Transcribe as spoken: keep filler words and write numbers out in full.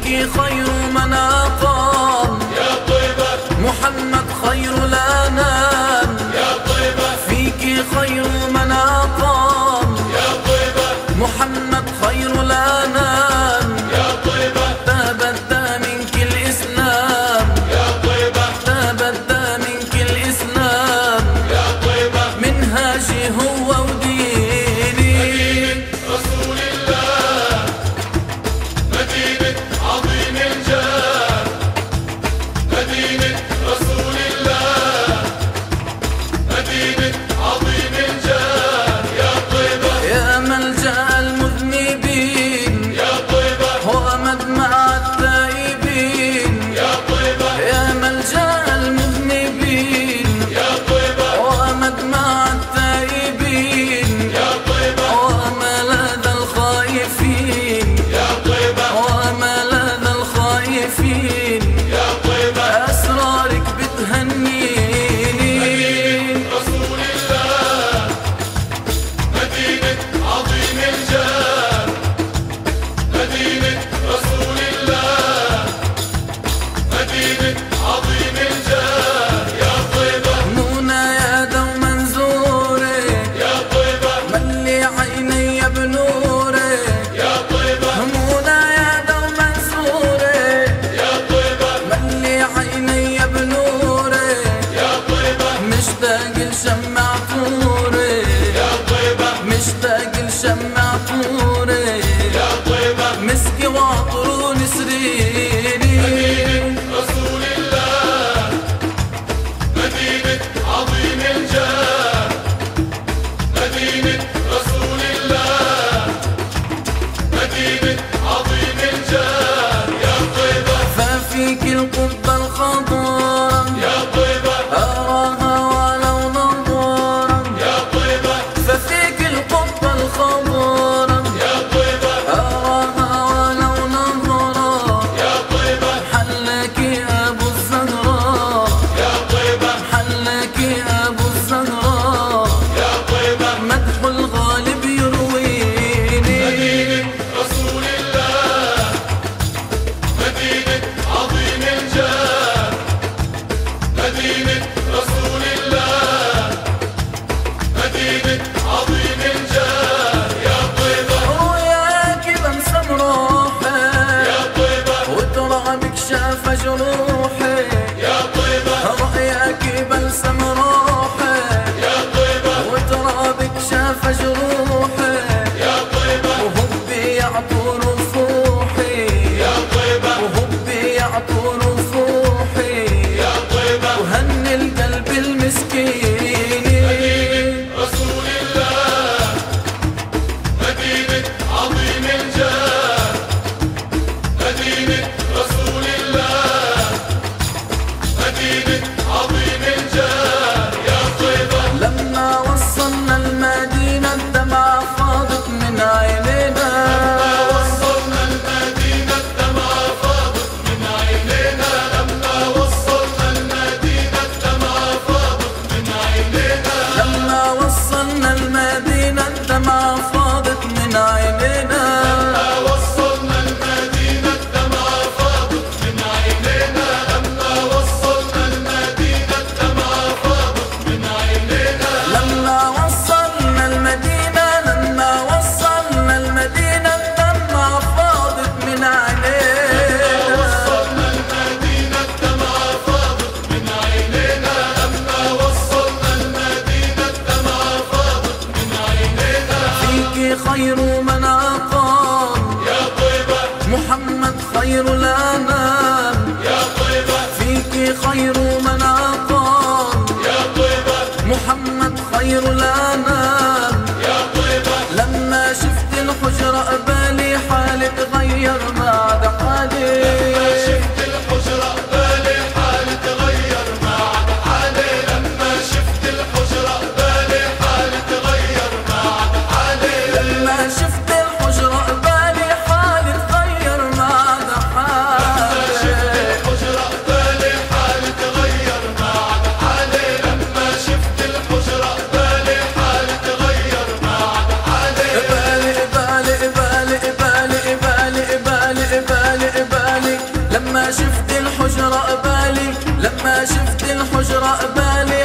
فيك خير من أقام يا طيبة، محمد خير الأنام يا طيبة، فيك خير من أقام يا طيبة، محمد خير الأنام يا طيبة، تبدى منك الإسلام يا طيبة، تبدى منك الإسلام يا طيبة، منهاجي هو وديني رسول الله، مدينة عظيم الجاه، مدينة رسول الله، مدينة عظيم الجاه، يا طيبة، يا ملجأ المذنبين يا طيبة، ومدمع التائبين يا طيبة، يا ملجأ المذنبين يا طيبة، ومدمع التائبين يا طيبة، وملاذ الخائفين يا طيبة، وملاذ الخائفين يا طيبة، أسرارك بتهنيني رسول الله، مدينة عظيم الجاه، مدينة رسول الله، مدينة عظيم الجاه، يا طيبة، منى يا دوما زوري يا طيبة، ملي عيني بنوري يا طيبة، منى يا دوما زوري يا طيبة، ملي عيني بنوري يا طيبة، مشتاق لشمع طوري يا طيبة، مشتاق لشمع طوري يا طيبة، مسكي وعطر ونسريني رسول الله، مدينة عظيم الجاه، مدينة رسول الله، مدينة عظيم الجاه، يا طيبة، ففيك القبة الخضراء يا طيبة، أراها ولو نظرا يا طيبة، ففيك القبة الخضراء يا طيبة، أراها ولو نظرا يا طيبة، حلك أبو الزهراء يا طيبة، حلك أبو الزهراء يا طيبة، مدح الغالب يرويني مدينة رسول الله، مدينة عظيم الجاه، مدينة رسول الله، مدينة عظيم الجاه، يا طيبة، رؤياك بنسم روحي يا طيبة، وترعبك شاف جروحي يا طيبة، رؤياك بلسم روحي يا طيبة، وترعبك شاف جروحي يا طيبة، وهبي يعطور فوحي يا طيبة، وهبي يعطور فوحي يا طيبة، وهني القلب المسكين رسول الله، مدينة عظيم الجاه، مدينة رسول الله، مدينة عظيم الجاه، يا طيبة، لما وصلنا المدينة الدمعة فاضت من عينينا وصلنا المدينة الدمعة فاضت من عينينا، لما وصلنا المدينة الدمعة فاضت من عينينا، لما وصلنا المدينة الدمعة فاضت من عينينا لما وصلنا المدينة الدمعة فاضت من عينينا، لما وصلنا المدينة الدمعة فاضت من عينينا، لما وصلنا المدينة لما وصلنا المدينة الدمعة فاضت من عينينا وصلنا المدينة الدمعة فاضت من عينينا، لما وصلنا المدينة الدمعة فاضت من عينينا، فيك خير من أقام يا طيبة، محمد خير الأنام يا طيبة، فيك خير من أقام يا طيبة، محمد خير الأنام يا طيبة، لما شفت الحجرة بالي حالي تغير بعد حالي شفت الحجرة بالي حالي تغير ما عاد حالي، لما شفت الحجرة بالي حالي تغير ما عاد حالي، لما شفت الحجرة بالي حالي تغير بعد حالي بالي لما شفت الحجرة بالي